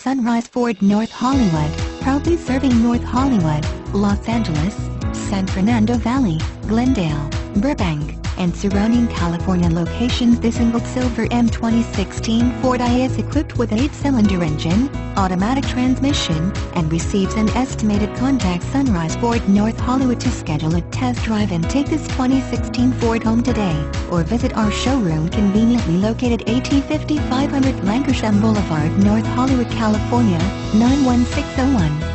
Sunrise Ford North Hollywood, proudly serving North Hollywood, Los Angeles, San Fernando Valley, Glendale, Burbank, and surrounding California locations. This single silver M2016 Ford I is equipped with an 8-cylinder engine, automatic transmission, and receives an estimated. Contact Sunrise Ford North Hollywood to schedule a test drive and take this 2016 Ford home today, or visit our showroom conveniently located at 500 Lankershim Boulevard, North Hollywood, California, 91601.